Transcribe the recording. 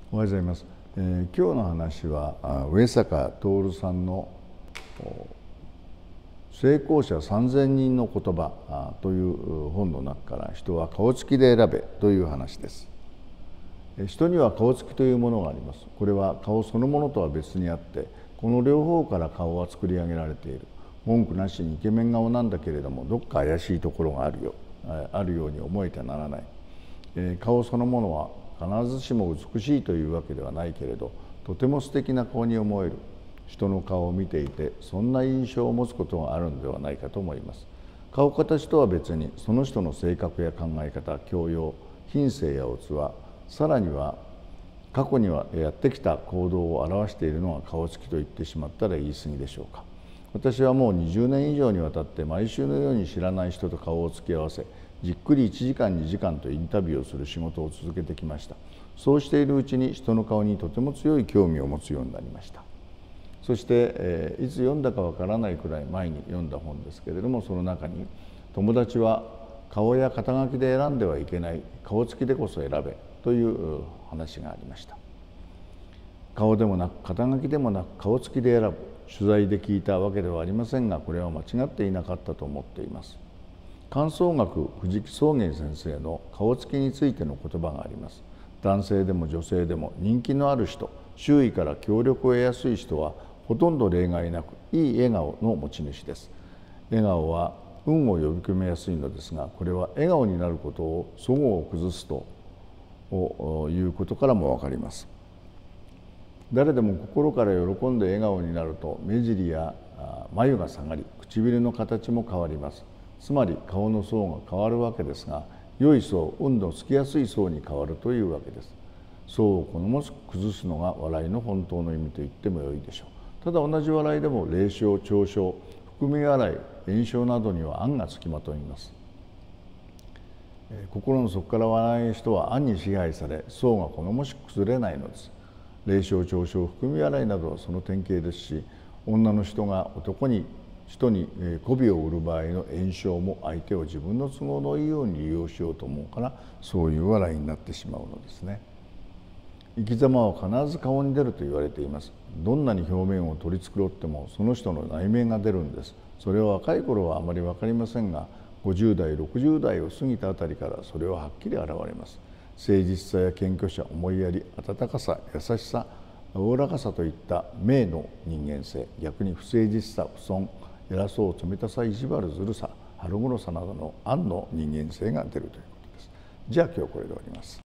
おはようございます。今日の話は上坂徹さんの成功者3000人の言葉という本の中から人は顔つきで選べという話です。人には顔つきというものがあります。これは顔そのものとは別にあって、この両方から顔は作り上げられている。文句なしにイケメン顔なんだけれども、どっか怪しいところがあるように思えてならない。顔そのものは必ずしも美しいというわけではないけれど、とても素敵な顔に思える。人の顔を見ていてそんな印象を持つことがあるのではないかと思います。顔形とは別にその人の性格や考え方、教養、品性や器、さらには過去にはやってきた行動を表しているのが顔つきと言ってしまったら言い過ぎでしょうか。私はもう20年以上にわたって毎週のように知らない人と顔を突き合わせ、じっくり1時間2時間とインタビューをする仕事を続けてきました。そうしているうちに人の顔にとても強い興味を持つようになりました。そして、いつ読んだかわからないくらい前に読んだ本ですけれども、その中に友達は顔や肩書きで選んではいけない、顔つきでこそ選べという話がありました。顔でもなく肩書きでもなく顔つきで選ぶ、取材で聞いたわけではありませんが、これは間違っていなかったと思っています。漢方学藤木宗元先生の顔つきについての言葉があります。男性でも女性でも人気のある人、周囲から協力を得やすい人はほとんど例外なくいい笑顔の持ち主です。笑顔は運を呼び込めやすいのですが、これは笑顔になることを齟齬を崩すということからも分かります。誰でも心から喜んで笑顔になると目尻や眉が下がり、唇の形も変わります。つまり顔の層が変わるわけですが、良い層、運のつきやすい層に変わるというわけです。層を好ましく崩すのが笑いの本当の意味と言ってもよいでしょう。ただ同じ笑いでも冷笑、嘲笑、含み笑い、炎笑などには暗がつきまといます。心の底から笑える人は暗に支配され、層が好ましく崩れないのです。冷笑、嘲笑、含み笑いなどはその典型ですし、女の人が人に媚びを売る場合の炎笑も相手を自分の都合のいいように利用しようと思うから、そういう笑いになってしまうのですね。生き様は必ず顔に出ると言われています。どんなに表面を取り繕ってもその人の内面が出るんです。それは若い頃はあまり分かりませんが、50代60代を過ぎたあたりからそれははっきり現れます。誠実さや謙虚さ、思いやり、温かさ、優しさ、おおらかさといった明の人間性、逆に不誠実さ、不遜、偉そう、冷たさ、意地悪、ずるさ、腹黒さなどの暗の人間性が出るということです。じゃあ今日これで終わります。